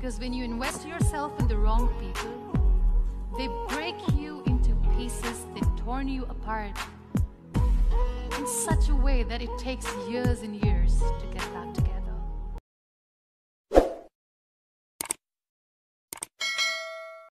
Because when you invest yourself in the wrong people, they break you into pieces, they torn you apart in such a way that it takes years and years to get back together.